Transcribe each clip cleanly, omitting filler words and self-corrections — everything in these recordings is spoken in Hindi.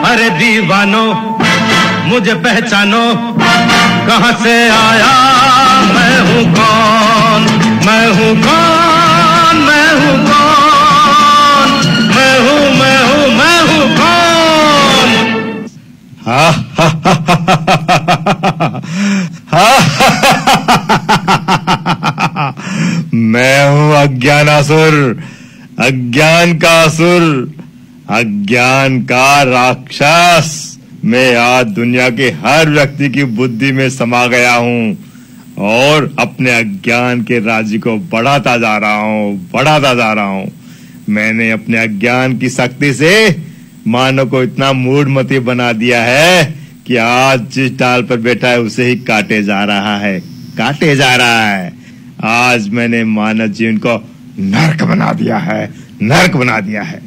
अरे दीवानो मुझे पहचानो, कहां से आया, मैं हूं कौन, मैं हूं कौन, मैं हूं कौन, मैं हूं मैं हूं मैं हूं कौन। हा हा हा हा हा, मैं हूं अज्ञानासुर, अज्ञान का असुर, अज्ञान का राक्षस। मैं आज दुनिया के हर व्यक्ति की बुद्धि में समा गया हूं और अपने अज्ञान के राज्य को बढ़ाता जा रहा हूं, बढ़ाता जा रहा हूं। मैंने अपने अज्ञान की शक्ति से मानव को इतना मूढ़मती बना दिया है कि आज जिस डाल पर बैठा है उसे ही काटे जा रहा है, काटे जा रहा है। आज मैंने मानव जीवन को नर्क बना दिया है, नर्क बना दिया है।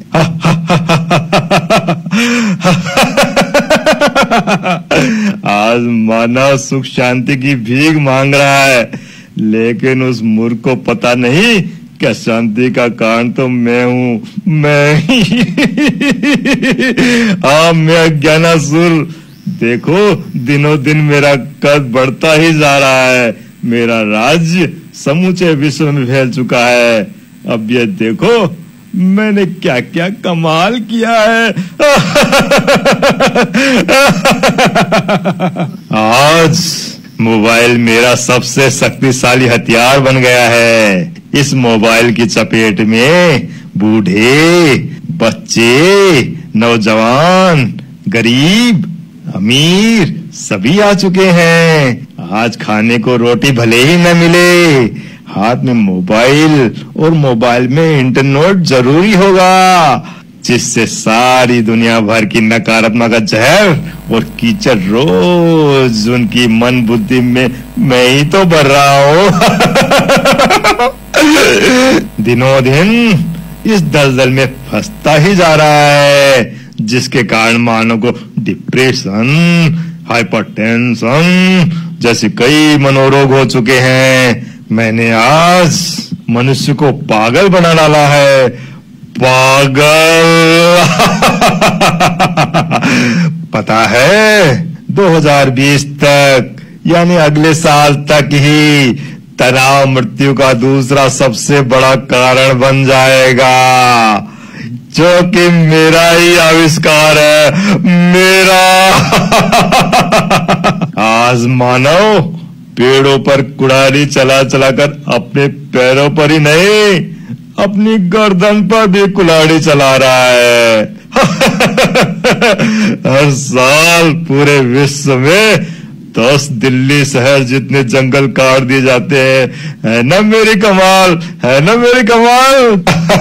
आज मानव सुख शांति की भीख मांग रहा है, लेकिन उस मूर्ख को पता नहीं कि शांति का कारण तो मैं हूं, मैं ही। मैं अज्ञानासुर। देखो दिनों दिन मेरा कद बढ़ता ही जा रहा है, मेरा राज्य समूचे विश्व में फैल चुका है। अब ये देखो मैंने क्या क्या कमाल किया है। आज मोबाइल मेरा सबसे शक्तिशाली हथियार बन गया है। इस मोबाइल की चपेट में बूढ़े, बच्चे, नौजवान, गरीब, अमीर सभी आ चुके हैं। आज खाने को रोटी भले ही न मिले, हाथ में मोबाइल और मोबाइल में इंटरनेट जरूरी होगा, जिससे सारी दुनिया भर की नकारात्मक जहर और कीचड़ रोज उनकी मन बुद्धि में मैं ही तो भर रहा हूँ। दिनों दिन इस दलदल में फंसता ही जा रहा है, जिसके कारण मानव को डिप्रेशन, हाइपरटेंशन जैसे कई मनोरोग हो चुके हैं। मैंने आज मनुष्य को पागल बना डाला है, पागल। पता है 2020 तक यानी अगले साल तक ही तनाव मृत्यु का दूसरा सबसे बड़ा कारण बन जाएगा, जो कि मेरा ही आविष्कार है, मेरा। आज मानव पेड़ों पर कुड़ारी चला चलाकर अपने पैरों पर ही नहीं अपनी गर्दन पर भी कुल्हाड़ी चला रहा है। हर साल पूरे विश्व में 10 दिल्ली शहर जितने जंगल काट दिए जाते हैं। है ना मेरी कमाल, है ना मेरी कमाल।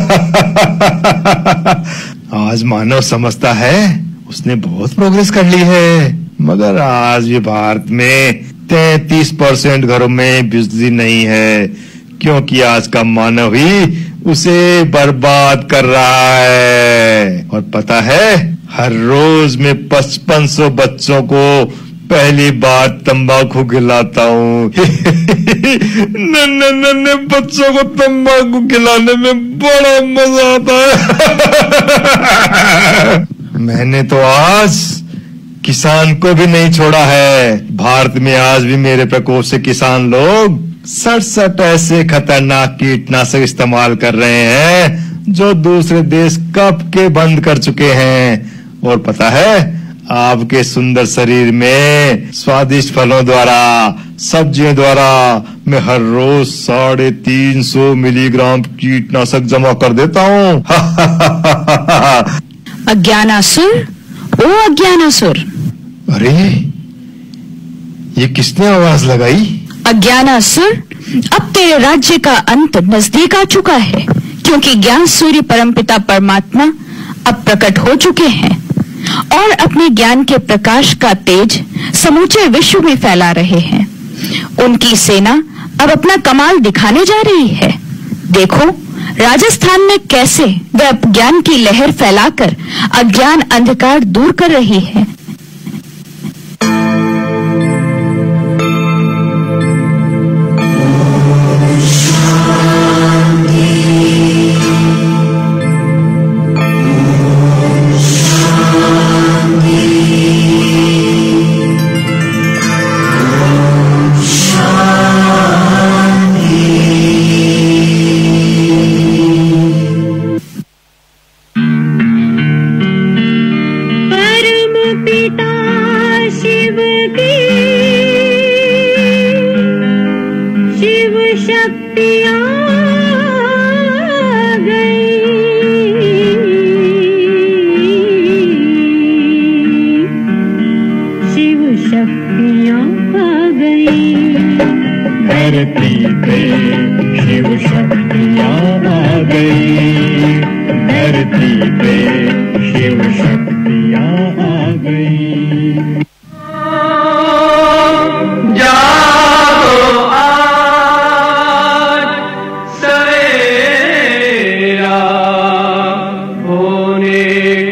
आज मानव समझता है उसने बहुत प्रोग्रेस कर ली है, मगर आज भी भारत में 33% घरों में बिजली नहीं है, क्योंकि आज का मानव ही उसे बर्बाद कर रहा है। और पता है हर रोज मैं 5500 बच्चों को पहली बार तंबाकू खिलाता हूँ। नन्हे बच्चों को तंबाकू खिलाने में बड़ा मजा आता है। मैंने तो आज किसान को भी नहीं छोड़ा है। भारत में आज भी मेरे प्रकोप से किसान लोग 67 ऐसे खतरनाक कीटनाशक इस्तेमाल कर रहे हैं जो दूसरे देश कब के बंद कर चुके हैं। और पता है आपके सुंदर शरीर में स्वादिष्ट फलों द्वारा, सब्जियों द्वारा मैं हर रोज 350 मिलीग्राम कीटनाशक जमा कर देता हूँ। अज्ञानासुर, ओ अज्ञानासुर। अरे ये किसने आवाज लगाई? अज्ञानासुर, अब तेरे राज्य का अंत नजदीक आ चुका है, क्योंकि ज्ञान सूर्य परमपिता परमात्मा अब प्रकट हो चुके हैं और अपने ज्ञान के प्रकाश का तेज समूचे विश्व में फैला रहे हैं। उनकी सेना अब अपना कमाल दिखाने जा रही है। देखो राजस्थान में कैसे वह ज्ञान की लहर फैलाकर अज्ञान अंधकार दूर कर रही है। शक्तियाँ आ गई, शिव शक्तियाँ आ गई। धरती पे शिव शक्तियाँ आ गई, धरती पे शिव शक्तियाँ आ गई। जागो आज सवेरा होने